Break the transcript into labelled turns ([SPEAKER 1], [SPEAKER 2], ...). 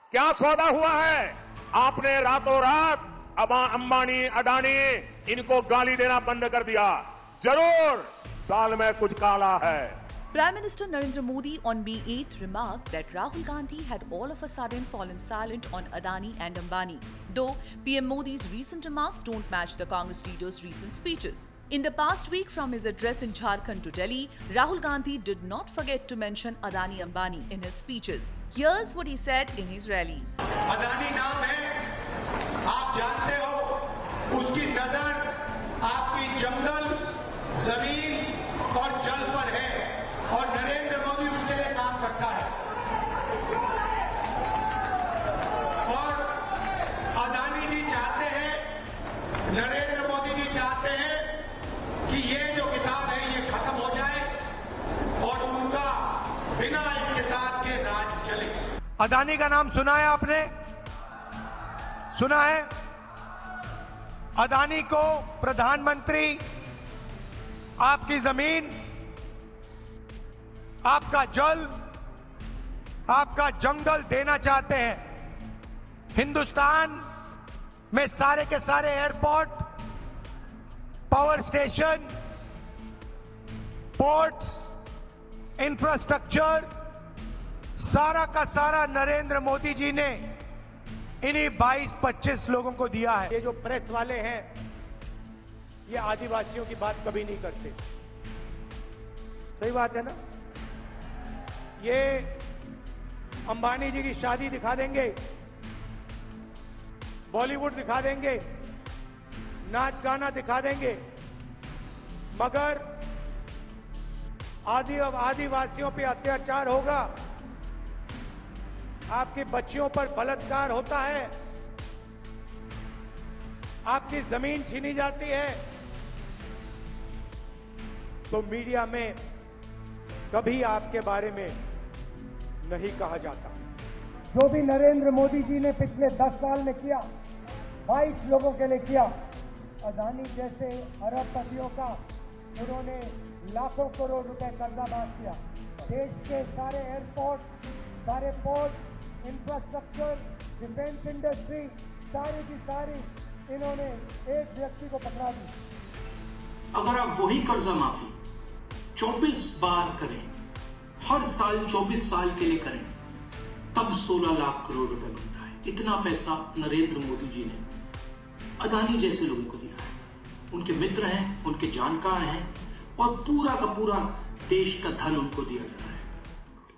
[SPEAKER 1] क्या सौदा हुआ है? आपने रातों रात अंबानी, अडानी इनको गाली देना बंद कर दिया। जरूर दाल में कुछ काला है।
[SPEAKER 2] Prime Minister Narendra Modi on May 8 remarked that Rahul Gandhi had all of a sudden fallen silent on Adani and Ambani, though PM Modi's recent remarks don't match the Congress leader's recent speeches. In the past week, from his address in Jharkhand to Delhi, Rahul Gandhi did not forget to mention Adani Ambani in his speeches. Here's what he said in his rallies.
[SPEAKER 3] Adani नाम है, आप जानते हो, उसकी नजर आपकी जंगल, जमीन और जल पर है और नरेंद्र मोदी उसके लिए काम करता है। और अदानी जी चाहते हैं, नरेंद्र मोदी जी चाहते हैं कि ये जो किताब है ये खत्म हो जाए और उनका बिना इस किताब के राज चले।
[SPEAKER 4] अदानी का नाम सुना है आपने? सुना है? अदानी को प्रधानमंत्री आपकी जमीन, आपका जल, आपका जंगल देना चाहते हैं। हिंदुस्तान में सारे के सारे airport, power station, ports, infrastructure सारा का सारा नरेंद्र मोदी जी ने इन्हीं 22-25 लोगों को दिया है।
[SPEAKER 5] ये जो प्रेस वाले हैं ये आदिवासियों की बात कभी नहीं करते। सही बात है ना? ये अंबानी जी की शादी दिखा देंगे, बॉलीवुड दिखा देंगे, नाच गाना दिखा देंगे, मगर आदिवासियों पे अत्याचार होगा, आपकी बच्चियों पर बलात्कार होता है, आपकी जमीन छीनी जाती है, तो मीडिया में कभी आपके बारे में नहीं कहा जाता।
[SPEAKER 6] जो भी नरेंद्र मोदी जी ने पिछले 10 साल में किया, 22 लोगों के लिए किया। अदानी जैसे अरबपतियों का उन्होंने लाखों करोड़ रुपए कर्जा माफ किया। देश के सारे एयरपोर्ट, सारे पोर्ट, इंफ्रास्ट्रक्चर, डिफेंस इंडस्ट्री सारी की सारी इन्होंने एक व्यक्ति को पकड़ा दी।
[SPEAKER 7] अगर आप वही कर्जा माफी 24 बार करें, हर साल 24 साल के लिए करें, तब 16 लाख करोड़ रुपए बनता है। इतना पैसा नरेंद्र मोदी जी ने अदानी जैसे लोगों को दिया है। उनके मित्र हैं, उनके जानकार हैं और पूरा का पूरा देश का धन उनको दिया जाता है।